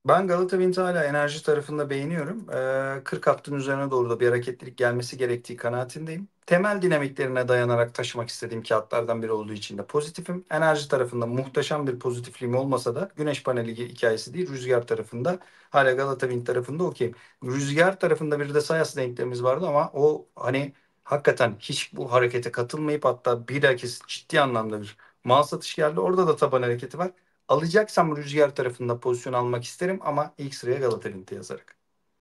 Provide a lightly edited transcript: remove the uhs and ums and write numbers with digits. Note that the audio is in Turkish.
Ben Galata Wind'i hala enerji tarafında beğeniyorum. 40 hattın üzerine doğru da bir hareketlilik gelmesi gerektiği kanaatindeyim. Temel dinamiklerine dayanarak taşımak istediğim kağıtlardan biri olduğu için de pozitifim. Enerji tarafında muhteşem bir pozitifliğim olmasa da güneş paneli hikayesi değil, rüzgar tarafında hala Galata Wind tarafında okeyim. Rüzgar tarafında bir de Sayas denklemimiz vardı ama o hani hakikaten hiç bu harekete katılmayıp hatta bilakis ciddi anlamda bir mal satış geldi. Orada da taban hareketi var. Alacaksam rüzgar tarafında pozisyon almak isterim ama ilk sıraya Galata Wind'i yazarak.